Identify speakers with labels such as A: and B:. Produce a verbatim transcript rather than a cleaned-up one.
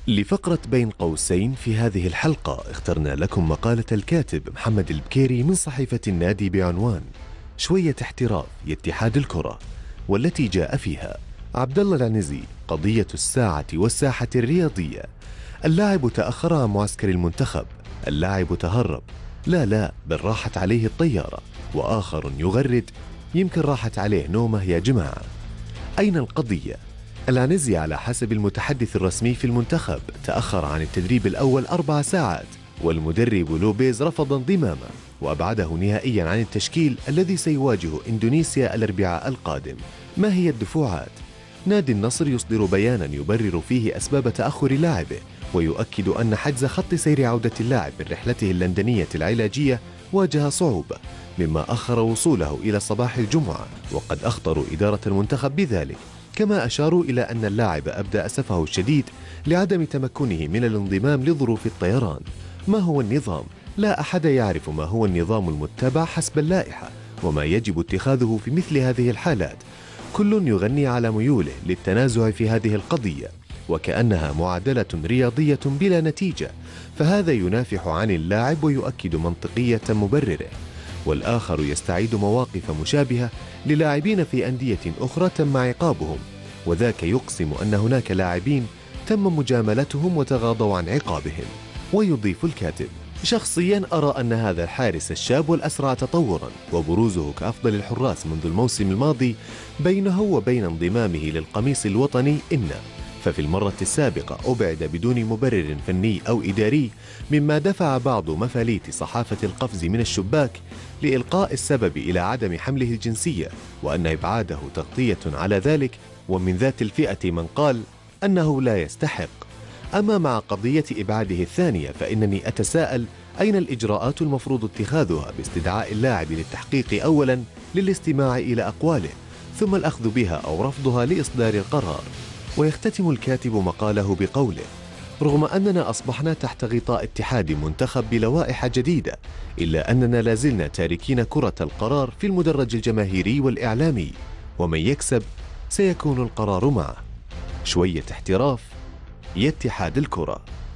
A: لفقرة بين قوسين في هذه الحلقة اخترنا لكم مقالة الكاتب محمد البكيري من صحيفة النادي بعنوان شوية احتراف يا اتحاد الكرة، والتي جاء فيها: عبد الله العنزي، قضية الساعة والساحة الرياضية. اللاعب تأخر عن معسكر المنتخب، اللاعب تهرب، لا لا بل راحت عليه الطيارة. وآخر يغرد: يمكن راحت عليه نومه يا جماعة. أين القضية؟ العنزي على حسب المتحدث الرسمي في المنتخب تأخر عن التدريب الأول أربع ساعات، والمدرب لوبيز رفض انضمامه وأبعده نهائيا عن التشكيل الذي سيواجه إندونيسيا الأربعاء القادم. ما هي الدفوعات؟ نادي النصر يصدر بيانا يبرر فيه أسباب تأخر لاعبه، ويؤكد أن حجز خط سير عودة اللاعب من رحلته اللندنية العلاجية واجه صعوبة، مما أخر وصوله إلى صباح الجمعة، وقد أخطروا إدارة المنتخب بذلك. كما أشاروا إلى أن اللاعب أبدى أسفه الشديد لعدم تمكنه من الانضمام لظروف الطيران. ما هو النظام؟ لا أحد يعرف ما هو النظام المتبع حسب اللائحة وما يجب اتخاذه في مثل هذه الحالات. كل يغني على ميوله للتنازع في هذه القضية وكأنها معادلة رياضية بلا نتيجة، فهذا ينافح عن اللاعب ويؤكد منطقية مبرره، والآخر يستعيد مواقف مشابهة للاعبين في أندية أخرى تم عقابهم، وذاك يقسم أن هناك لاعبين تم مجاملتهم وتغاضوا عن عقابهم. ويضيف الكاتب: شخصيا أرى أن هذا الحارس الشاب والأسرع تطورا وبروزه كأفضل الحراس منذ الموسم الماضي بينه وبين انضمامه للقميص الوطني إن ففي المرة السابقة أبعد بدون مبرر فني أو إداري، مما دفع بعض مفاليت صحافة القفز من الشباك لإلقاء السبب إلى عدم حمله الجنسية، وأن إبعاده تغطية على ذلك، ومن ذات الفئة من قال أنه لا يستحق. أما مع قضية إبعاده الثانية فإنني أتساءل أين الإجراءات المفروض اتخاذها باستدعاء اللاعب للتحقيق أولا للاستماع إلى أقواله، ثم الأخذ بها أو رفضها لإصدار القرار. ويختتم الكاتب مقاله بقوله: رغم أننا أصبحنا تحت غطاء اتحاد منتخب بلوائح جديدة، إلا أننا لازلنا تاركين كرة القرار في المدرج الجماهيري والإعلامي، ومن يكسب سيكون القرار معه. شوية احتراف يا اتحاد الكرة.